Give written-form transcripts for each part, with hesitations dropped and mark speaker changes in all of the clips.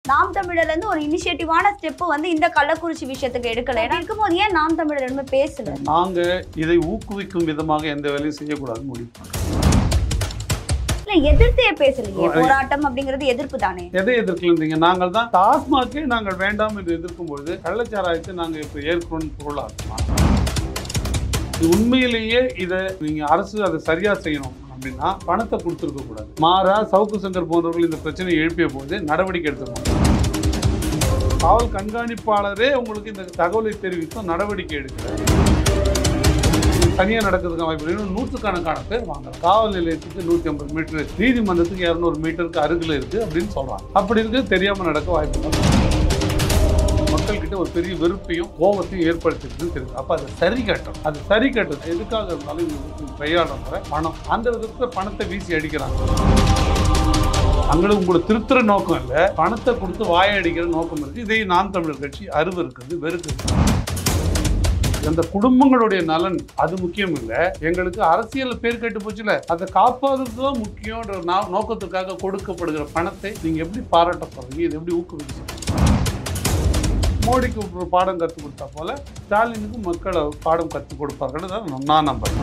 Speaker 1: நாம் தமிழர்ல இருந்து ஒரு இனிஷியேட்டிவான ஸ்டெப் வந்து இந்த கள்ளக்குறிச்சி விஷயத்துக்கு எடுக்கல. ஏன்னா இருக்கும்போது ஏன் நாம் தமிழர் பேசல?
Speaker 2: நாங்க இதை ஊக்குவிக்கும் விதமாக எந்த வேலையும் செய்யக்கூடாதுன்னு முடிவு பண்ணோம்.
Speaker 1: இல்ல எதிர்த்தே பேசலையே. போராட்டம் அப்படிங்கிறது எதிர்ப்பு தானே.
Speaker 2: எதை எதிர்க்கலன்றீங்க? நாங்கள் தான் டாஸ்மாகே நாங்கள் வேண்டாம் என்று எதிர்க்கும் பொழுது கள்ளச்சாராயத்தை நாங்கள் இப்போ ஏற்கனவே பொருளாக்குமா? உண்மையிலேயே இதை நீங்க அரசு அதை சரியா செய்யணும் அப்படின்னா பணத்தை கொடுத்துருக்க கூடாது. மாறா சவுக்கு சங்கர் போன்றவர்கள் இந்த பிரச்சனையை எழுப்பிய போது நடவடிக்கை எடுத்துக்கணும். காவல் கண்காணிப்பாளரே உங்களுக்கு இந்த தகவலை தெரிவித்தும் நடவடிக்கை எடுக்கிறார். தனியாக நடக்கிறதுக்கு வாய்ப்பு இல்லை. நூற்றுக்கணக்கான பேர் வாங்கலாம். காவல் நிலையத்துக்கு 150 மீட்டர், நீதிமன்றத்துக்கு 200 மீட்டருக்கு அருகில் இருக்கு அப்படின்னு சொல்றாங்க. அப்படி இருக்கு தெரியாம நடக்க வாய்ப்பு இல்லை. மக்கள்கிட்ட ஒரு பெரிய வெறுப்பையும் கோபத்தையும் ஏற்படுத்திருக்குன்னு தெரியுது. அப்ப அதை சரி கட்டணும். அது சரி கட்டணும். எதுக்காக இருந்தாலும் கையாளுற பணம், அந்த விதத்துல பணத்தை வீசி அடிக்கிறாங்க. அங்களுக்கு உங்களை திருத்துற நோக்கம் இல்லை, பணத்தை கொடுத்து வாயை அடிக்கிற நோக்கம் இருக்கு. இதை நாம் தமிழர் கட்சி அருவு இருக்குது, வெறுக்குது. அந்த குடும்பங்களுடைய நலன் அது முக்கியம் இல்லை. எங்களுக்கு அரசியல் பேர் கெட்டு போச்சுல, அதை காப்பாதுக்கு தான் முக்கியன்ற நோக்கத்துக்காக கொடுக்கப்படுகிற பணத்தை நீங்க எப்படி பாராட்ட போறீங்க? இது எப்படி ஊக்குவிக்க? மோடிக்கு ஒரு பாடம் கற்றுக் கொடுத்தா போல ஸ்டாலினுக்கு மக்களை பாடம் கற்றுக் கொடுப்பார்கள் தான் நான் நம்புறேன்.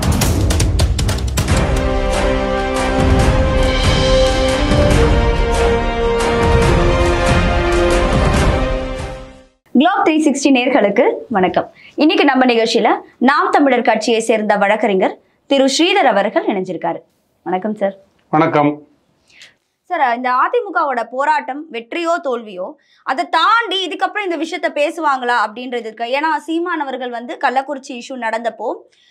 Speaker 1: குளோப் 360 நேயர்களுக்கு வணக்கம். இன்னைக்கு நம்ம நிகழ்ச்சியில நாம் தமிழர் கட்சியை சேர்ந்த வழக்கறிஞர் திரு ஸ்ரீதர் அவர்கள் இணைஞ்சிருக்காரு. வணக்கம் சார்.
Speaker 2: வணக்கம்
Speaker 1: சார். இந்த அதிமுகவோட போராட்டம் வெற்றியோ தோல்வியோ அதை தாண்டி இதுக்கப்புறம் இந்த விஷயத்த பேசுவாங்களா அப்படின்றது இருக்கு. ஏன்னா சீமான் அவர்கள் கள்ளக்குறிச்சி இஷ்யூ நடந்தப்போ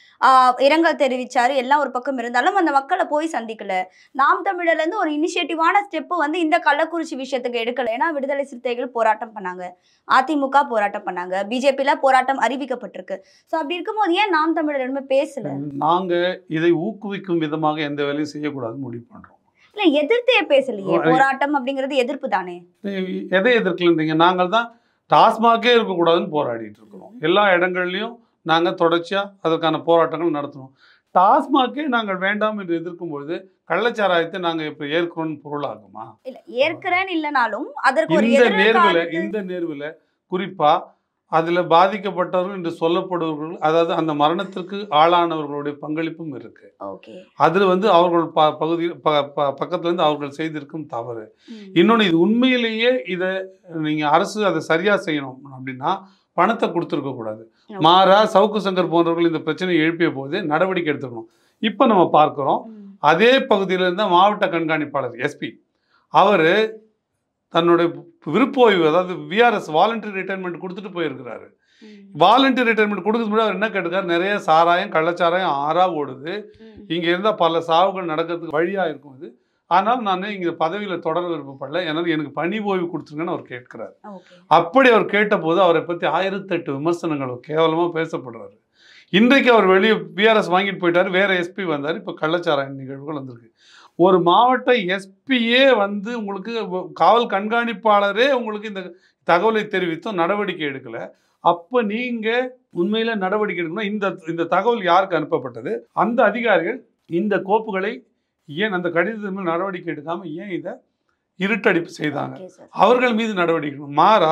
Speaker 1: இரங்கல் தெரிவிச்சாரு. எல்லாம் ஒரு பக்கம் இருந்தாலும் அந்த மக்களை போய் சந்திக்கல. நாம் தமிழர்ல இருந்து ஒரு இனிஷியேட்டிவான ஸ்டெப் இந்த கள்ளக்குறிச்சி விஷயத்துக்கு எடுக்கல. ஏன்னா விடுதலை சிறுத்தைகள் போராட்டம் பண்ணாங்க, அதிமுக போராட்டம் பண்ணாங்க, பிஜேபியில போராட்டம் அறிவிக்கப்பட்டிருக்கு. ஸோ அப்படி இருக்கும்போது ஏன் நாம் தமிழர் பேசல?
Speaker 2: நாங்க இதை ஊக்குவிக்கும் விதமாக எந்த வேலையும் செய்யக்கூடாதுன்னு முடிவு பண்றோம்.
Speaker 1: இல்ல எதிர்த்தே பேசலையே. போராட்டம் அப்படிங்கிறது எதிர்ப்பு தானே.
Speaker 2: எதை எதிர்க்கலன்றீங்க? நாங்கள் தான் டாஸ்மாகே இருக்கக்கூடாதுன்னு போராடிட்டு இருக்கிறோம். எல்லா இடங்கள்லையும் நாங்கள் தொடர்ச்சியாக அதற்கான போராட்டங்கள் நடத்தணும். டாஸ்மாகே நாங்கள் வேண்டாம் என்று எதிர்க்கும் பொழுது கள்ளச்சாராயத்தை நாங்கள் இப்போ ஏற்கனவே பொருளாகுமா?
Speaker 1: இல்ல ஏற்கிறேன்னு இல்லைனாலும் அதற்கு ஒரு
Speaker 2: இந்த நேர்வில் குறிப்பாக அதில் பாதிக்கப்பட்டவர்கள் என்று சொல்லப்படுவர்கள், அதாவது அந்த மரணத்திற்கு ஆளானவர்களுடைய பங்களிப்பும் இருக்கு. அதில் அவர்கள் பகுதியில் பக்கத்துலேருந்து அவர்கள் செய்திருக்கும் தவறு. இன்னொன்று, இது உண்மையிலேயே இதை நீங்கள் அரசு அதை சரியாக செய்யணும் அப்படின்னா பணத்தை கொடுத்துருக்க கூடாது. மாறா சவுக்கு சங்கர் போன்றவர்கள் இந்த பிரச்சனையை எழுப்பிய போது நடவடிக்கை எடுத்துக்கணும். இப்போ நம்ம பார்க்குறோம், அதே பகுதியில் இருந்த மாவட்ட கண்காணிப்பாளர் எஸ்பி அவர் தன்னுடைய விருப்ப ஓய்வு, அதாவது விஆர்எஸ் வாலண்டரி ரிட்டைர்மெண்ட் கொடுத்துட்டு போயிருக்கிறாரு. வாலண்டரி ரிட்டைர்மெண்ட் கொடுக்குறது முன்னாடி அவர் என்ன கேட்டுக்காரு? நிறைய சாராயம், கள்ளச்சாராயம் ஆறா ஓடுது, இங்கே இருந்தால் பல சாவுகள் நடக்கிறதுக்கு வழியாக இருக்கும் இது. ஆனால் நான் இங்கே பதவியில் தொடர விருப்பப்படல, ஏன்னா எனக்கு பணி ஓய்வு கொடுத்துருங்கன்னு அவர் கேட்கிறார். அப்படி அவர் கேட்டபோது அவரை பற்றி 1008 விமர்சனங்கள் கேவலமாக பேசப்படுறாரு. இன்றைக்கு அவர் வெளியே பிஆர்எஸ் வாங்கிட்டு போயிட்டாரு, வேற எஸ்பி வந்தார். இப்போ கள்ளச்சாராய நிகழ்வுகள் வந்திருக்கு. ஒரு மாவட்ட எஸ்பியே உங்களுக்கு காவல் கண்காணிப்பாளரே உங்களுக்கு இந்த தகவலை தெரிவித்தும் நடவடிக்கை எடுக்கல. அப்போ நீங்க உண்மையில நடவடிக்கை எடுக்கணும். இந்த தகவல் யாருக்கு அனுப்பப்பட்டது? அந்த அதிகாரிகள் இந்த கோப்புகளை ஏன் அந்த கடிதத்தில் நடவடிக்கை எடுக்காம ஏன் இதை இருட்டடிப்பு செய்தாங்க? அவர்கள் மீது நடவடிக்கை. மாறா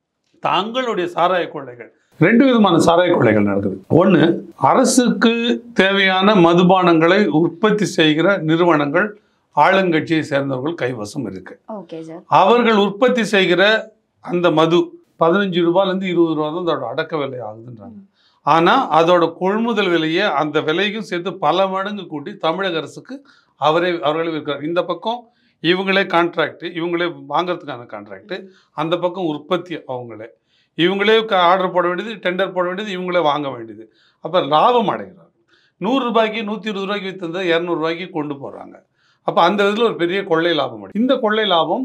Speaker 2: தங்களுடைய சாராய கொள்ளைகள், 2 விதமான சாராய கொள்ளைகள் நடக்குது. ஒன்று, அரசுக்கு தேவையான மதுபானங்களை உற்பத்தி செய்கிற நிறுவனங்கள் ஆளுங்கட்சியை சேர்ந்தவர்கள் கைவசம் இருக்கு. அவர்கள் உற்பத்தி செய்கிற அந்த மது 15 ரூபாயிலிருந்து 20 ரூபா தான் அதோட அடக்க விலை ஆகுதுன்றாங்க. ஆனால் அதோட கொள்முதல் விலையை அந்த விலைக்கும் சேர்த்து பல மடங்கு கூட்டி தமிழக அரசுக்கு அவர்களே விற்கிறார். இந்த பக்கம் இவங்களே கான்ட்ராக்ட், இவங்களே வாங்கிறதுக்கான கான்ட்ராக்ட், அந்த பக்கம் உற்பத்தி அவங்களே, இவங்களே ஆர்டர் போட வேண்டியது, டெண்டர் போட வேண்டியது, இவங்களே வாங்க வேண்டியது. அப்போ லாபம் அடைகிறாங்க. 100 ரூபாய்க்கு 120 ரூபாய்க்கு விற்றுந்ததை 200 ரூபாய்க்கு கொண்டு போகிறாங்க. அப்போ அந்த இதில் ஒரு பெரிய கொள்ளை லாபம் அடையும். இந்த கொள்ளை லாபம்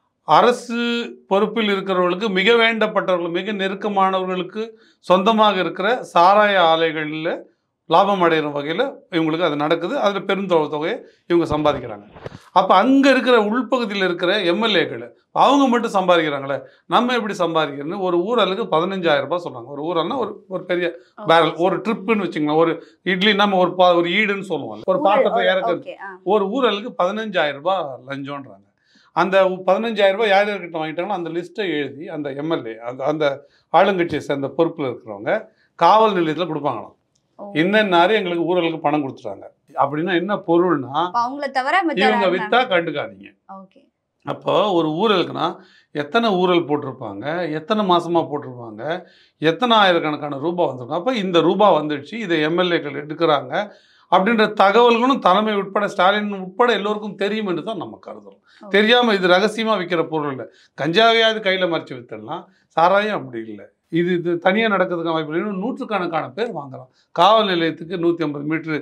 Speaker 2: அரசு பொறுப்பில் இருக்கிறவர்களுக்கு, மிக வேண்டப்பட்டவர்கள், மிக நெருக்கமானவர்களுக்கு சொந்தமாக இருக்கிற சாராய ஆலைகளில் லாபம் அடைகிற வகையில் இவங்களுக்கு அது நடக்குது. அதில் பெருந்தொகையை இவங்க சம்பாதிக்கிறாங்க. அப்போ அங்கே இருக்கிற உள்பகுதியில் இருக்கிற எம்எல்ஏக்கள் அவங்க மட்டும் சம்பாதிக்கிறாங்களே, நம்ம எப்படி சம்பாதிக்கிறோன்னு ஒரு ஊரலுக்கு 15,000 ரூபாய் சொல்கிறாங்க. ஒரு ஊரல்னா ஒரு பெரிய பேரல், ஒரு ட்ரிப்புன்னு வச்சுக்கோங்க. ஒரு இட்லி நம்ம ஒரு ஈடுன்னு சொல்லுவாங்க, ஒரு பாத்திரத்தை இறக்குறது. ஒரு ஊரலுக்கு 15,000 ரூபாய் லஞ்சம்ன்றாங்க. அந்த 15,000 ரூபாய் யார் யார்கிட்ட வாங்கிட்டாங்களோ அந்த லிஸ்ட்டை எழுதி அந்த எம்எல்ஏ அந்த அந்த ஆளுங்கட்சியை சேர்ந்த பொறுப்பில் இருக்கிறவங்க காவல் நிலையத்தில் கொடுப்பாங்களாம். இன்னன்னாரு எங்களுக்கு ஊழலுக்கு பணம் கொடுத்துட்டாங்க அப்படின்னா என்ன பொருள்னா
Speaker 1: அவங்கள தவிர
Speaker 2: இவங்க வித்தா கண்டுக்காதீங்க. அப்போ ஒரு ஊழலுக்குன்னா எத்தனை ஊழல் போட்டிருப்பாங்க, எத்தனை மாசமா போட்டிருப்பாங்க, எத்தனை ஆயிரக்கணக்கான ரூபாய் வந்திருக்கும். அப்போ இந்த ரூபாய் வந்துடுச்சு, இதை எம்எல்ஏக்கள் எடுக்கிறாங்க அப்படின்ற தகவல்களும் தலைமை உட்பட ஸ்டாலின் உட்பட எல்லோருக்கும் தெரியும் என்று தான் நம்ம கருதுறோம். தெரியாமல் இது ரகசியமாக விற்கிற பொருள் இல்லை. கஞ்சாவையாவது கையில் மறைச்சி வித்துடலாம், சாராயம் அப்படி இல்லை. இது தனியாக நடக்கிறதுக்கான வாய்ப்பு இல்லை. இன்னும் நூற்றுக்கணக்கான பேர் வாங்குறோம். காவல் நிலையத்துக்கு 150 மீட்டரு,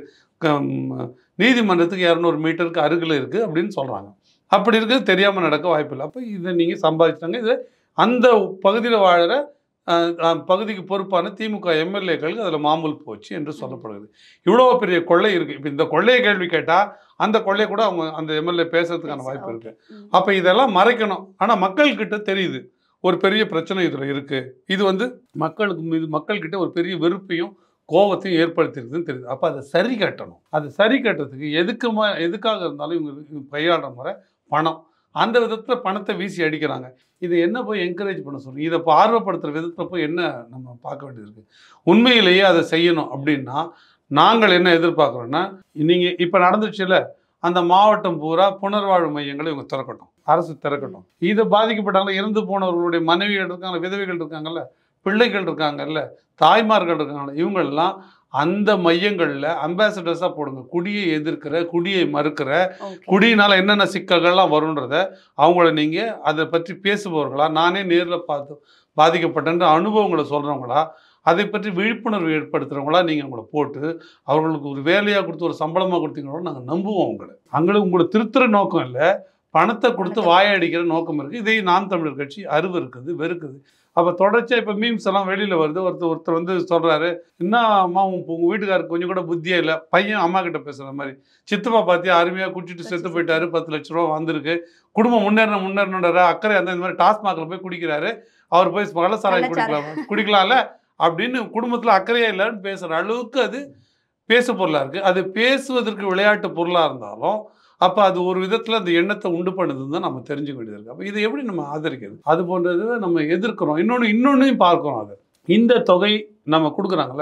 Speaker 2: நீதிமன்றத்துக்கு 200 மீட்டருக்கு அருகில் இருக்குது அப்படின்னு சொல்கிறாங்க. அப்படி இருக்கிறது தெரியாமல் நடக்க வாய்ப்பு இல்லை. அப்போ இதை நீங்கள் சம்பாதிச்சிட்டாங்க. இது அந்த பகுதியில் வாழற பகுதிக்கு பொறுப்பான திமுக எம்எல்ஏக்களுக்கு அதில் மாமூல் போச்சு என்று சொல்லப்படுகிறது. இவ்வளோ பெரிய கொள்ளை இருக்குது. இப்போ இந்த கொள்ளையை கேள்வி கேட்டால் அந்த கொள்ளையை கூட அவங்க அந்த எம்எல்ஏ பேசுறதுக்கான வாய்ப்பு இருக்குது. அப்போ இதெல்லாம் மறைக்கணும். ஆனால் மக்கள்கிட்ட தெரியுது ஒரு பெரிய பிரச்சனை இதில் இருக்குது. இது மக்களுக்கு மீது மக்கள்கிட்ட ஒரு பெரிய வெறுப்பையும் கோபத்தையும் ஏற்படுத்தியிருக்குதுன்னு தெரியுது. அப்போ அதை சரி கட்டணும். அதை சரி கட்டுறதுக்கு எதுக்காக இருந்தாலும் இவங்க கையாளுற முறை பணம். அந்த விதத்தில் பணத்தை வீசி அடிக்கிறாங்க. இதை என்ன போய் என்கரேஜ் பண்ண சொல்லுங்க. இதை இப்போ ஆர்வப்படுத்துகிற விதத்தில் போய் என்ன நம்ம பார்க்க வேண்டியது இருக்குது. உண்மையிலேயே அதை செய்யணும் அப்படின்னா நாங்கள் என்ன எதிர்பார்க்குறோன்னா, நீங்கள் இப்போ நடந்துச்சுல அந்த மாவட்டம் பூரா புனர்வாழ்வு மையங்களை இவங்க திறக்கட்டும், அரசு திறக்கட்டும். இதை பாதிக்கப்பட்டாங்களா, இறந்து போனவர்களுடைய மனைவிகள் இருக்காங்க, விதவைகள் இருக்காங்கல்ல, பிள்ளைகள் இருக்காங்கல்ல, தாய்மார்கள் இருக்காங்கல்ல, இவங்களெல்லாம் அந்த மையங்களில் அம்பாசிடர்ஸாக போடுங்க. குடியை எதிர்க்கிற, குடியை மறுக்கிற, குடியினால் என்னென்ன சிக்கல்கள்லாம் வரும்ன்றத அவங்கள நீங்கள் அதை பற்றி பேசுபவர்களா, நானே நேரில் பார்த்து பாதிக்கப்பட்டன்ற அனுபவங்களை சொல்கிறவங்களா, அதை பற்றி விழிப்புணர்வு ஏற்படுத்துகிறவங்களா நீங்கள் அவங்கள போட்டு அவர்களுக்கு ஒரு வேலையாக கொடுத்து ஒரு சம்பளமாக கொடுத்தீங்களோ நாங்கள் நம்புவோம். உங்களை திருத்துற நோக்கம் இல்லை, பணத்தை கொடுத்து வாயடிக்கிற நோக்கம் இருக்குது. இதை நாம் தமிழர் கட்சி அருவு இருக்குது, வெறுக்குது. அப்போ தொடர்ச்சியாக இப்போ மீம்ஸ் எல்லாம் வெளியில் வருது. ஒருத்தர் சொல்கிறாரு, என்ன அம்மா உங்கள் வீட்டுக்காருக்கு கொஞ்சம் கூட புத்தியே இல்லை, பையன் அம்மா கிட்ட பேசுகிற மாதிரி, சித்தப்பா பார்த்தியா அருமையாக குடிச்சிட்டு செத்து போயிட்டாரு, 10 லட்ச ரூபா வந்திருக்கு, குடும்பம் முன்னேறணுன்ற அக்கறை அந்த மாதிரி டாஸ்மாகில் போய் குடிக்கிறாரு, அவர் போய் கள்ளசாராயம் குடிக்கலாம்ல அப்படின்னு குடும்பத்தில் அக்கறையே இல்லைன்னு பேசுகிற அளவுக்கு அது பேசு பொருளாக இருக்குது. அது பேசுவதற்கு விளையாட்டு பொருளாக இருந்தாலும் அப்போ அது ஒரு விதத்தில் அந்த எண்ணத்தை உண்டு பண்ணுதுன்னு தான் நம்ம தெரிஞ்சுக்க வேண்டியது இருக்குது. அப்போ இதை எப்படி நம்ம ஆதரிக்கிறது? அது போன்றதை நம்ம எதிர்க்கிறோம். இன்னொன்னையும் பார்க்குறோம். அது இந்த தொகை நம்ம கொடுக்குறாங்கல்ல,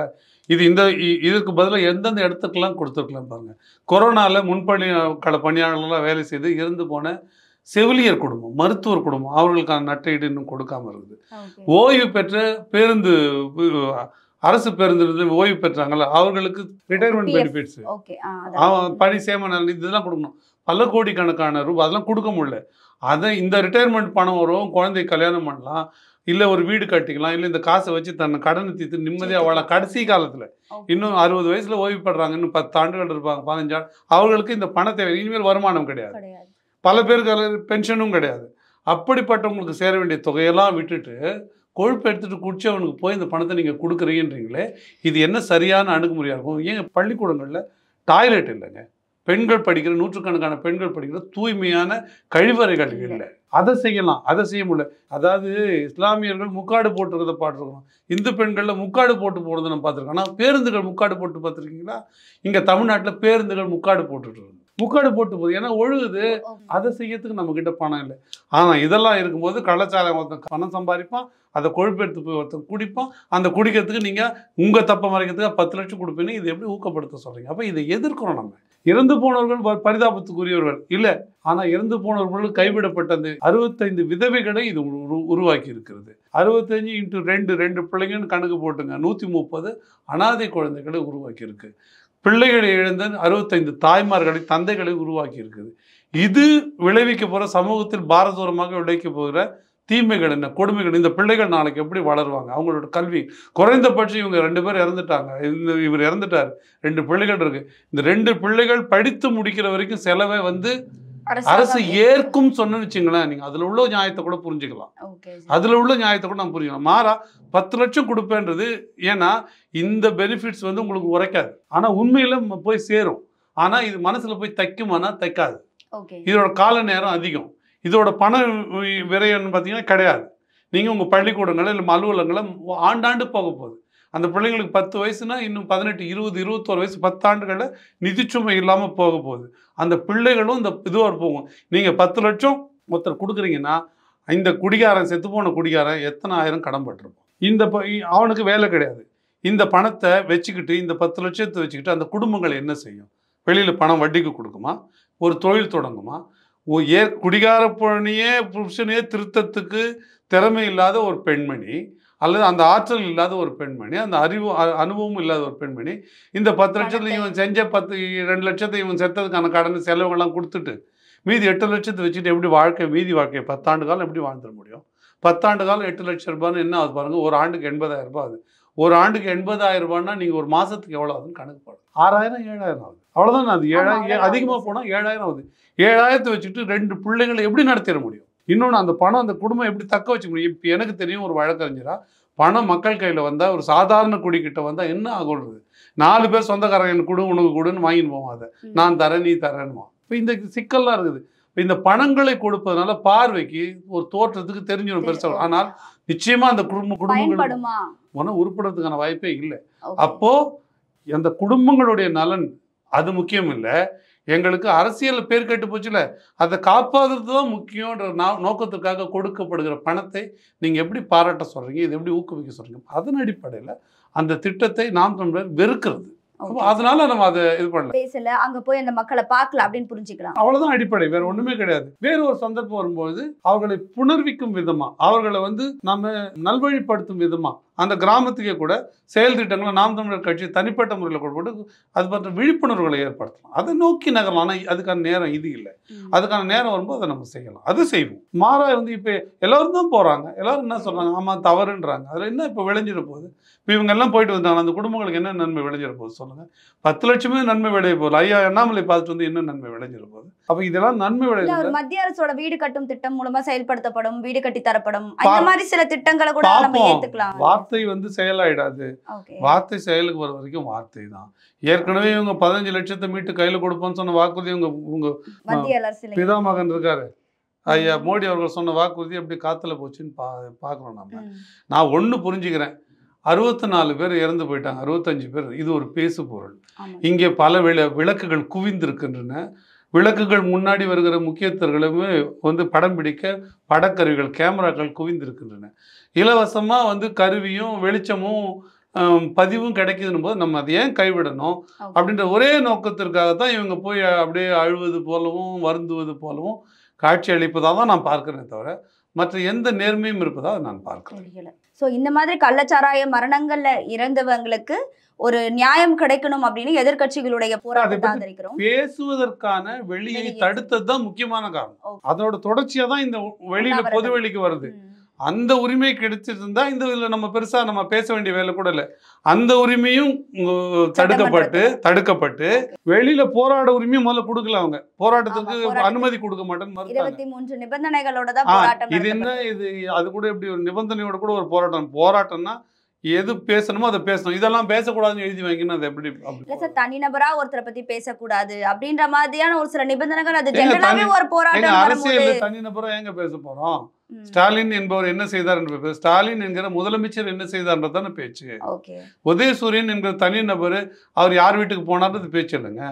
Speaker 2: இதற்கு பதிலாக எந்தெந்த இடத்துக்கெல்லாம் கொடுத்துருக்கலாம் பாருங்கள். கொரோனாவில் முன்பணி பணியாளர்களாக வேலை செய்து இறந்து போன செவிலியர் குடும்பம், மருத்துவர் குடும்பம், அவர்களுக்கான நட்டஈடு இன்னும் கொடுக்காமல் இருக்குது. ஓய்வு பெற்ற அரசு பேருந்து ஓய்வு பெற்றாங்கல்ல, அவர்களுக்கு ரிட்டையர்மெண்ட் பெனிஃபிட்ஸ், பணி சேம இதெல்லாம் கொடுக்கணும். பல கோடிக்கணக்கான ரூபாய் அதெல்லாம் கொடுக்க முடியல. அதை இந்த ரிட்டையர்மெண்ட் பணம் வரும், குழந்தை கல்யாணம் பண்ணலாம், இல்லை ஒரு வீடு கட்டிக்கலாம், இல்லை இந்த காசை வச்சு தன்னை கடனை தீர்த்து நிம்மதியாக வாழலாம். கடைசி காலத்தில் இன்னும் 60 வயசில் ஓய்வு பெறாங்க, இன்னும் 10 ஆண்டுகள் இருப்பாங்க, 15 ஆண்டு, அவர்களுக்கு இந்த பண தேவை. இனிமேல் வருமானம் கிடையாது, பல பேருக்கு பென்ஷனும் கிடையாது. அப்படிப்பட்டவங்களுக்கு சேர வேண்டிய தொகையெல்லாம் விட்டுட்டு கொழுப்பு எடுத்துகிட்டு குடிச்சவனுக்கு போய் இந்த பணத்தை நீங்கள் கொடுக்குறீங்கன்றீங்களே, இது என்ன சரியான அணுகுமுறையாக இருக்கும்? ஏங்க பள்ளிக்கூடங்களில் டாய்லெட் இல்லைங்க, பெண்கள் படிக்கிற நூற்றுக்கணக்கான பெண்கள் படிக்கிற தூய்மையான கழிவறைகள் இல்லை. அதை செய்யலாம், அதை செய்ய முடியல. அதாவது இஸ்லாமியர்கள் முக்காடு போட்டுருக்கிறத பார்த்துருக்கோம், இந்து பெண்களில் முக்காடு போட்டு போகிறத நம்ம பார்த்துருக்கோம். ஆனால் பேருந்துகள் முக்காடு போட்டு பார்த்துருக்கீங்களா? இங்கே தமிழ்நாட்டில் பேருந்துகள் முக்காடு போட்டுட்டு முக்காடு போட்டு போகுது. ஏன்னா ஒழுகுது. அதை செய்யறதுக்கு நம்ம கிட்ட பணம் இல்லை. ஆனால் இதெல்லாம் இருக்கும்போது கள்ளச்சாராயம் ஒருத்தன் பணம் சம்பாதிப்பான், அதை கொழுப்பு எடுத்து போய் ஒருத்தன் குடிப்பான். அந்த குடிக்கிறதுக்கு நீங்கள் உங்கள் தப்பை மறைக்கிறதுக்கு 10 லட்சம் கொடுப்பீங்க. இது எப்படி ஊக்கப்படுத்த சொல்கிறீங்க? அப்போ இதை எதிர்க்கிறோம். நம்ம இறந்து போனவர்கள் பரிதாபத்துக்குரியவர்கள் இல்லை, ஆனால் இறந்து போனவர்கள் கைவிடப்பட்ட அந்த 65 விதவைகளை இது உருவாக்கி இருக்கிறது. 65 × 2 பிள்ளைங்கன்னு கணக்கு போட்டுங்க, 130 அனாதை குழந்தைகளை உருவாக்கி இருக்கு. பிள்ளைகளை இழந்த 65 தாய்மார்களை, தந்தைகளை உருவாக்கி இருக்குது. இது விளைவிக்க போகிற சமூகத்தில் பாரதூரமாக விளைவிக்க போகிற தீமைகள் என்ன, கொடுமைகள். இந்த பிள்ளைகள் நாளைக்கு எப்படி வளருவாங்க? அவங்களோட கல்வி குறைந்தபட்சம் இவங்க 2 பேர் இறந்துட்டாங்க, இவர் இறந்துட்டார், 2 பிள்ளைகள் இருக்கு. இந்த 2 பிள்ளைகள் படித்து முடிக்கிற வரைக்கும் செலவை அரசு ஏற்கும் சொன்னு வச்சுங்களேன். நீங்கள் அதில் உள்ள நியாயத்தை கூட புரிஞ்சுக்கலாம். அதில் உள்ள நியாயத்தை கூட நம்ம புரிஞ்சுக்கலாம். மாறா 10 லட்சம் கொடுப்பேன்றது, ஏன்னா இந்த பெனிஃபிட்ஸ் உங்களுக்கு உரைக்காது, ஆனால் உண்மையில போய் சேரும். ஆனால் இது மனசில் போய் தைக்குமானா தைக்காது. இதோட கால நேரம் அதிகம், இதோட பண விரயம்னு பார்த்தீங்கன்னா கிடையாது. நீங்கள் உங்கள் பள்ளிக்கூடங்களை இல்லை அலுவலகங்களை ஆண்டாண்டு போக போகுது. அந்த பிள்ளைங்களுக்கு 10 வயசுனா இன்னும் 18, 20, 21 வயசு, 10 ஆண்டுகளில் நிதிச்சுமை இல்லாமல் போக போகுது. அந்த பிள்ளைகளும் இந்த இதுவாக போகும். நீங்கள் 10 லட்சம் ஒருத்தர் கொடுக்குறீங்கன்னா இந்த குடிகாரன் செத்து போன குடிகாரன் எத்தனை ஆயிரம் கடன் பட்டிருப்பான். அவனுக்கு வேலை கிடையாது. இந்த பணத்தை வச்சுக்கிட்டு இந்த 10 லட்சத்தை வச்சுக்கிட்டு அந்த குடும்பங்கள் என்ன செய்யும்? வெளியில் பணம் வட்டிக்கு கொடுக்குமா? ஒரு தொழில் தொடங்குமா? குடிகார புருஷனையே திருத்தத்துக்கு திறமை இல்லாத ஒரு பெண்மணி, அல்லது அந்த ஆற்றல் இல்லாத ஒரு பெண்மணி, அந்த அனுபவம் இல்லாத ஒரு பெண்மணி இந்த 10 லட்சத்தில் இவன் செஞ்ச 2 லட்சத்தை இவன் செத்ததுக்கான கடன் செலவுகள்லாம் கொடுத்துட்டு மீதி 8 லட்சத்தை வச்சுட்டு எப்படி மீதி வாழ்க்கையை 10 ஆண்டு காலம் எப்படி வாழ்ந்துட முடியும்? 10 ஆண்டு காலம் 8 லட்சம் ரூபான்னு என்ன ஆகுது பாருங்க. ஒரு ஆண்டுக்கு 80,000 ரூபாய் ஆகுது. ஒரு ஆண்டுக்கு 80,000 ரூபாய்னா நீங்கள் ஒரு மாதத்துக்கு எவ்வளோ ஆகுதுன்னு கணக்கு போடுங்க. 6,000 7,000 ஆகுது. அவ்வளோதான். அது 7,000 அதிகமாக போனால் 7,000 ஆகுது. 7,000 வச்சுட்டு 2 பிள்ளைங்களை எப்படி நடத்திட முடியும்? இன்னொன்று அந்த பணம் அந்த குடும்பம் எப்படி தக்க வச்சுக்க முடியும்? இப்போ எனக்கு தெரியும் ஒரு வழக்கறிஞரா, பணம் மக்கள் கையில் வந்தால் ஒரு சாதாரண குடிக்கிட்ட வந்தால் என்ன ஆகுறது? 4 பேர் சொந்தக்காரங்க எனக்கு கொடு உனக்கு கொடுன்னு வாங்கின்னு போவோம். அதை நான் தரேன் நீ தரேன்னுவான். இப்போ இந்த சிக்கல்லாம் இருக்குது. இந்த பணங்களை கொடுப்பதனால பார்வைக்கு ஒரு தோற்றத்துக்கு தெரிஞ்சிடும் பெருசாக. ஆனால் நிச்சயமா அந்த குடும்பங்கள் உருப்படுறதுக்கான வாய்ப்பே இல்லை. அப்போ அந்த குடும்பங்களுடைய நலன் அது முக்கியம் இல்லை. எங்களுக்கு அரசியல் பேர் கெட்டு போச்சுல, அதை காப்பாற்றுறது தான் முக்கியன்ற நோக்கத்துக்காக கொடுக்கப்படுகிற பணத்தை நீங்கள் எப்படி பாராட்ட சொல்கிறீங்க, இதை எப்படி ஊக்குவிக்க சொல்கிறீங்க? அதன் அடிப்படையில் அந்த திட்டத்தை நாம் தமிழர் வெறுக்கிறது. அதனால நம்ம அதை இது பண்ணல,
Speaker 1: பேசல, அங்க போய் அந்த மக்களை பார்க்கல அப்படின்னு புரிஞ்சுக்கலாம்.
Speaker 2: அவ்வளவுதான் அடிப்படை, வேற ஒண்ணுமே கிடையாது. வேற ஒரு சந்தர்ப்பம் வரும்போது அவர்களை புனர்விக்கும் விதமா, அவர்களை நம்ம நல்வழிப்படுத்தும் விதமா அந்த கிராமத்துக்கே கூட செயல் திட்டங்களை நாம் தமிழர் கட்சி தனிப்பட்ட முறையில் கொடுப்பது அது பற்றி விழிப்புணர்வுகளை ஏற்படுத்தலாம். அதை நோக்கி நகரலாம். ஆனால் அதுக்கான நேரம் இது இல்லை. அதுக்கான நேரம் வரும்போது அதை நம்ம செய்யலாம், அது செய்வோம். மாறா இப்போ எல்லாரும் தான் போறாங்க, எல்லாரும் என்ன சொல்றாங்க, ஆமா தவறுன்றாங்க. அதில் என்ன இப்போ விளைஞ்சிட போகுது? இப்போ இவங்க எல்லாம் போயிட்டு வந்தாங்க, அந்த குடும்பங்களுக்கு என்ன நன்மை விளைஞ்சிட போகுது சொல்லுங்க? 10 லட்சமே நன்மை விளைய போகுது. ஐயா அண்ணாமலை பார்த்துட்டு வந்து என்ன நன்மை விளைஞ்சிட போகுது? அப்போ இதெல்லாம் நன்மை விளைய
Speaker 1: மத்திய அரசோட வீடு கட்டும் திட்டம் மூலமா செயல்படுத்தப்படும், வீடு கட்டி தரப்படும், அந்த மாதிரி சில திட்டங்களை கூட நம்ம ஏத்துக்கலாம்.
Speaker 2: வார்த்தை செயலாயிடாது. வார்த்தை செயலுக்கு வர வரைக்கும் வார்த்தை தான். ஏற்கனவே இவங்க 15 லட்சத்தை மீட்டு கையில கொடுப்போம்னு சொன்ன வாக்குறுதி உங்க பிதாமகன் இருக்காரு ஐயா மோடி அவர்கள் சொன்ன வாக்குறுதி எப்படி காத்துல போச்சுன்னு பாக்குறோம். நான் ஒண்ணு புரிஞ்சுக்கிறேன், 64 பேர் இறந்து போயிட்டாங்க, 65 பேர். இது ஒரு பேசு பொருள். இங்கே பல விளக்குகள் குவிந்திருக்கின்றன. விளக்குகள் முன்னாடி வருகிற முக்கியஸ்தர்களுமே படம் பிடிக்க படக்கருவிகள் கேமராக்கள் குவிந்திருக்கின்றன. இலவசமாக கருவியும் வெளிச்சமும் பதிவும் கிடைக்குதுன்னு போது நம்ம அதை ஏன் கைவிடணும் அப்படின்ற ஒரே நோக்கத்திற்காகத்தான் இவங்க போய் அப்படியே அழுவது போலவும் வருந்துவது போலவும் காட்சி அளிப்பதாக தான் நான் பார்க்கிறேன், தவிர மற்ற எந்த நேர்மையும் இருப்பதாக நான் பார்க்கிறேன்.
Speaker 1: ஸோ இந்த மாதிரி கள்ளச்சாராய மரணங்கள்ல இறந்தவங்களுக்கு ஒரு நியாயம் கிடைக்கணும் அப்படின்னு எதிர்கட்சிகளுடைய போராட்டத்தை
Speaker 2: பேசுவதற்கான வெளியை தடுத்தது தான் முக்கியமான காரணம். அதோட தொடர்ச்சியா தான் இந்த வெளியில பொது வெளிக்கு வருது. அந்த உரிமை கிடைச்சிட்டு இருந்தா இந்த இதுல நம்ம பெருசா நம்ம பேச வேண்டிய வேலை கூட இல்லை. அந்த உரிமையும் தடுக்கப்பட்டு வெளியில போராட உரிமையும் முதல்ல கொடுக்கல. அவங்க போராட்டத்துக்கு அனுமதி கொடுக்க மாட்டேன்னு
Speaker 1: 23 நிபந்தனைகளோட தான் போராட்டம்.
Speaker 2: இது என்ன இது? அது கூட எப்படி ஒரு நிபந்தனையோட கூட ஒரு போராட்டம்னா எது பேசணுமோ அதை பேசணும், இதெல்லாம் பேசக்கூடாதுன்னு எழுதி வைக்கணும். அது எப்படி
Speaker 1: தனிநபரா ஒருத்தரை பத்தி பேசக்கூடாது அப்படின்ற மாதிரியான ஒரு சில நிபந்தனைகள் அது ஜெனரலாவே ஒரு போராட்டம்.
Speaker 2: அரசியல் தனிநபரா எங்க பேச போறோம்? ஸ்டாலின் என்பவர் என்ன செய்தார் என்று பேச, ஸ்டாலின் என்கிற முதலமைச்சர் என்ன செய்தார்ன்றதான பேச்சு. உதயசூரியன் என்கிற தனி நபர் அவர் யார் வீட்டுக்கு போனார்ன்றது பேச்சு இல்லைங்க.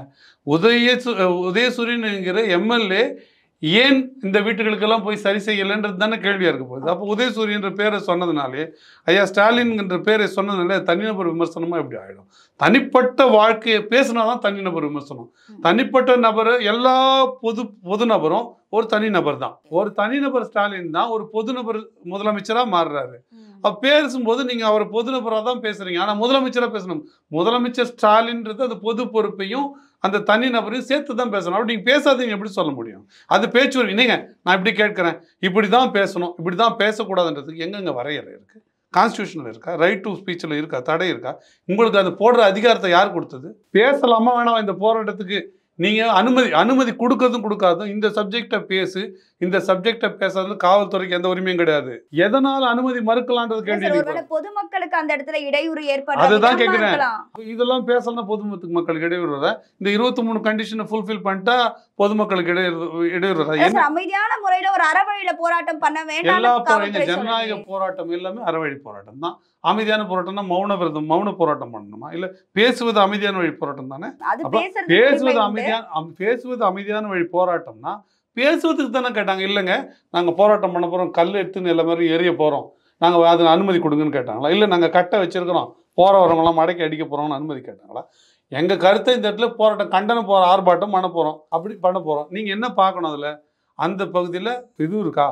Speaker 2: உதயசூரியன் என்கிற எம்எல்ஏ ஏன் இந்த வீட்டுகளுக்கெல்லாம் போய் சரி செய்யலைன்றது தானே கேள்வியாக இருக்க போகுது. அப்போ உதயசூரியன்ற பேரை சொன்னதுனாலே, ஐயா ஸ்டாலின்ன்ற பேரை சொன்னதுனால தனிநபர் விமர்சனமாக எப்படி ஆகிடும்? தனிப்பட்ட வாழ்க்கையை பேசினாதான் தனிநபர் விமர்சனம். தனிப்பட்ட நபர் எல்லா பொது நபரும் ஒரு தனிநபர் தான். ஒரு தனிநபர் ஸ்டாலின் தான் ஒரு பொது நபர் முதலமைச்சராக மாறுறாரு. அப்போ பேசும்போது நீங்கள் அவர் பொது நபராக தான் பேசுறீங்க. ஆனால் முதலமைச்சராக பேசணும். முதலமைச்சர் ஸ்டாலின்றது அது பொது பொறுப்பையும் அந்த தனி நபரையும் சேர்த்து தான் பேசணும். அப்படி நீங்கள் பேசாதீங்க எப்படி சொல்ல முடியும்? அது பேச்சு. நீங்க நான் இப்படி கேட்குறேன், இப்படி தான் பேசணும், இப்படி தான் பேசக்கூடாதுன்றதுக்கு எங்கெங்க வரையறை இருக்கு? கான்ஸ்டியூஷனில் இருக்கா? ரைட் டு ஸ்பீச்சில் இருக்கா? தடை இருக்கா? உங்களுக்கு அது போடுற அதிகாரத்தை யார் கொடுத்தது? பேசலாமா வேணாம்? இந்த போராட்டத்துக்கு நீங்கள் அனுமதி கொடுக்கறதும் கொடுக்காதும் இந்த சப்ஜெக்டை பேசு, இந்த சப்ஜெக்டை பேசுறது காவல்துறைக்கு எந்த உரிமையும் கிடையாது. எதனால அனுமதி மறுக்கலான்றது கேள்வி.
Speaker 1: பொதுமக்களுக்கு அந்த இடத்துல இடையூறு ஏற்படும்.
Speaker 2: அதுதான் கேட்கிறேன். இதெல்லாம் பேசலாம் பொதுமக்களுக்கு மக்களுக்கு இடையூறு வர இந்த 23 கண்டிஷனை ஃபுல்ஃபில் பண்ணிட்டா பொதுமக்களுக்கு இடையூறு
Speaker 1: அமைதியான முறையில ஒரு அறவழியில போராட்டம் பண்ண வேண்டாம்.
Speaker 2: எல்லா ஜனநாயக போராட்டம் எல்லாமே அறவழி போராட்டம் தான். அமைதியான போராட்டம்னா மௌன போராட்டம் பண்ணணுமா? இல்ல பேசுவது அமைதியான வழி போராட்டம் தானே? பேசுவது அமைதியான வழி போராட்டம்னா பேசுவதுக்கு தானே கேட்டாங்க. இல்லைங்க நாங்கள் போராட்டம் பண்ண போகிறோம், கல் எடுத்துன்னு எல்லா மாதிரி எரிய போகிறோம், நாங்கள் அது அனுமதி கொடுங்கன்னு கேட்டாங்களா? இல்லை நாங்கள் கட்டை வச்சிருக்கிறோம், போகிற வரவங்களாம் மடக்கி அடிக்க போகிறோம்னு அனுமதி கேட்டாங்களா? எங்கள் கருத்தை இந்த இடத்துல போராட்டம் கண்டனம் போகிற ஆர்ப்பாட்டம் பண்ண போகிறோம், அப்படி பண்ண போகிறோம். நீங்கள் என்ன பார்க்கணும் அதில்? அந்த பகுதியில் இது இருக்கா,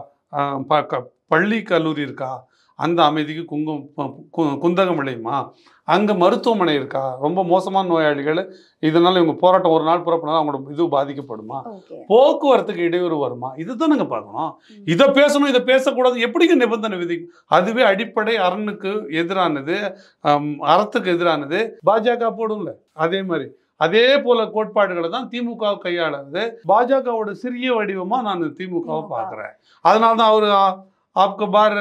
Speaker 2: பள்ளி கல்லூரி இருக்கா, அந்த அமைதிக்கு குந்தகம் விளையுமா, அங்கே மருத்துவமனை இருக்கா, ரொம்ப மோசமான நோயாளிகள் இதனால் இவங்க போராட்டம் ஒரு நாள் புறப்படணும், அவங்களோட இது பாதிக்கப்படுமா, போக்குவரத்துக்கு இடையூறு வருமா, இதுதான் நாங்கள் பார்க்கணும். இதை பேசணும் இதை பேசக்கூடாது எப்படிங்க நிபந்தனை விதிக்கும்? அதுவே அடிப்படை அரணுக்கு எதிரானது, அறத்துக்கு எதிரானது. பாஜக போடும்ல அதே மாதிரி அதே போல கோட்பாடுகளை தான் திமுக கையாளுறது. பாஜகவோட சிறிய வடிவமா நான் திமுகவை பார்க்குறேன். அதனால தான் அவர் ஆப்க பார்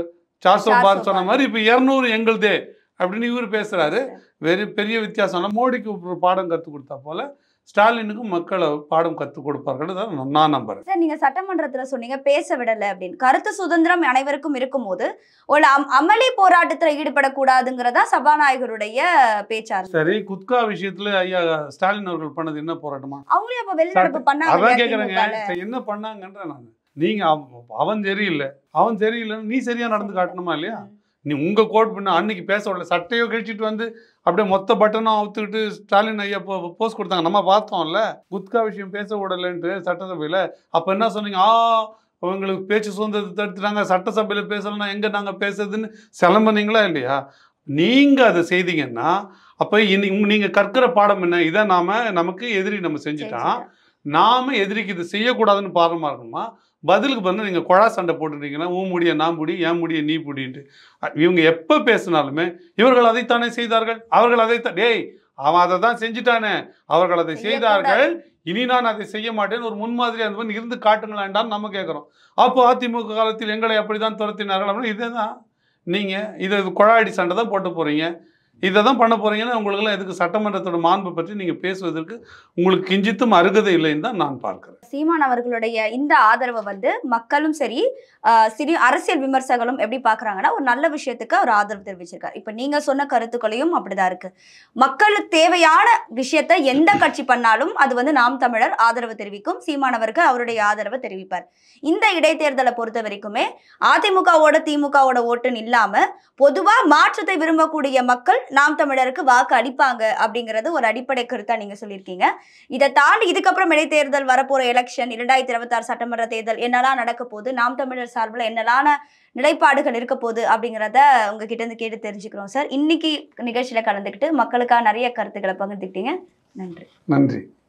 Speaker 2: 400 பார் சொன்ன மாதிரி இப்போ 200 எங்களுதே அப்படின்னு இவர் பேசுறாரு. பெரிய வித்தியாசம். மோடிக்கு ஒரு பாடம் கற்றுக் கொடுத்தா போல ஸ்டாலினுக்கும் மக்களை பாடம் கற்றுக் கொடுப்பார்கள் தான் நான் நம்புறேன்.
Speaker 1: சார், நீங்க சட்டமன்றத்துல சொன்னீங்க பேச விடலை அப்படின்னு. கருத்து சுதந்திரம் அனைவருக்கும் இருக்கும்போது ஒரு அமளி போராட்டத்துல ஈடுபடக்கூடாதுங்கிறதா சபாநாயகருடைய பேச்சாரு.
Speaker 2: சரி, குட்கா விஷயத்துல ஐயா ஸ்டாலின் அவர்கள் பண்ணது என்ன போராட்டமா?
Speaker 1: அவங்களே அப்ப வெளிநடப்பு பண்ணாங்க.
Speaker 2: அதான் கேட்குறேங்க, என்ன பண்ணாங்கன்ற நான். நீங்க அவன் சரியில்லைன்னு நீ சரியா நடந்து காட்டணுமா இல்லையா? நீ உங்க கோட் பண்ண அன்னைக்கு பேச விடல, சட்டையோ கழிச்சிட்டு வந்து அப்படியே மொத்த பட்டனும் அவுத்துக்கிட்டு ஸ்டாலின் ஐயா போஸ்ட் கொடுத்தாங்க, நம்ம பார்த்தோம்ல. குட்கா விஷயம் பேச விடலைன்ட்டு சட்டசபையில. அப்ப என்ன சொன்னீங்க? அவங்களுக்கு பேச்சு சுதந்திரத்தை தடுத்துட்டாங்க, சட்டசபையில பேசலன்னா எங்க நாங்க பேசுறதுன்னு சிலம்புனீங்களா இல்லையா? நீங்க அதை செய்தீங்கன்னா அப்ப நீங்க கற்கிற பாடம் என்ன? இதை நமக்கு எதிரி நம்ம செஞ்சுட்டான், நாம எதிரிக்கு இது செய்யக்கூடாதுன்னு பாடமா இருக்கணுமா? பதிலுக்கு பண்ண நீங்கள் குழா சண்டை போட்டுட்டீங்கன்னா உன் முடிய நான் புடி, என் முடிய நீ புடின்ட்டு இவங்க எப்போ பேசினாலுமே இவர்கள் அதைத்தானே செய்தார்கள், அவர்கள் அதைத்தான். டேய் அவன் அதை தான் செஞ்சுட்டானே, அவர்கள் அதை செய்தார்கள், இனி நான் அதை செய்ய மாட்டேன்னு ஒரு முன்மாதிரி அந்த மாதிரி இருந்து காட்டுங்களாண்டான்னு நம்ம கேட்குறோம். அப்போ அதிமுக காலத்தில் எங்களை அப்படிதான் துரத்தினார்கள் அப்படின்னு. இதே தான் நீங்கள் இதை குழாடி சண்டை தான் போட்டு போகிறீங்க, இதை தான் பண்ண போகிறீங்கன்னா உங்களுக்குலாம் எதுக்கு சட்டமன்றத்தோட மாண்பை பற்றி நீங்கள் பேசுவதற்கு உங்களுக்கு கிஞ்சித்தும் அருகதை இல்லைன்னு தான் நான் பார்க்குறேன்.
Speaker 1: சீமான் அவர்களுடைய இந்த ஆதரவை வந்து மக்களும் சரி சிறு அரசியல் விமர்சகர்களும் எப்படி பார்க்குறாங்கன்னா ஒரு நல்ல விஷயத்துக்கு அவர் ஆதரவு தெரிவிச்சிருக்காரு. இப்போ நீங்கள் சொன்ன கருத்துக்களையும் அப்படிதான் இருக்குது. மக்களுக்கு தேவையான விஷயத்த எந்த கட்சி பண்ணாலும் அது வந்து நாம் தமிழர் ஆதரவு தெரிவிக்கும். சீமான் அவர்கள் அவருடைய ஆதரவை தெரிவிப்பார். இந்த இடைத்தேர்தலை பொறுத்த வரைக்குமே அதிமுகவோட திமுகவோட ஓட்டுன்னு இல்லாமல் பொதுவாக மாற்றத்தை விரும்பக்கூடிய மக்கள் நாம் தமிழருக்கு வாக்கு அளிப்பாங்க அப்படிங்கிறது ஒரு அடிப்படை கருத்தா நீங்க சொல்லியிருக்கீங்க. இதை தாண்டி இதுக்கப்புறம் இடைத்தேர்தல் வரப்போற எலெக்ஷன் 2026 சட்டமன்ற தேர்தல் என்னெல்லாம் நடக்க போகுது, நாம் தமிழர் சார்பில் என்னெல்லான நிலைப்பாடுகள் இருக்க போகுது அப்படிங்கிறத உங்ககிட்ட இருந்து கேட்டு தெரிஞ்சுக்கிறோம் சார். இன்னைக்கு நிகழ்ச்சியில கலந்துக்கிட்டு மக்களுக்காக நிறைய கருத்துக்களை பகிர்ந்துக்கிட்டீங்க. நன்றி.
Speaker 2: நன்றி.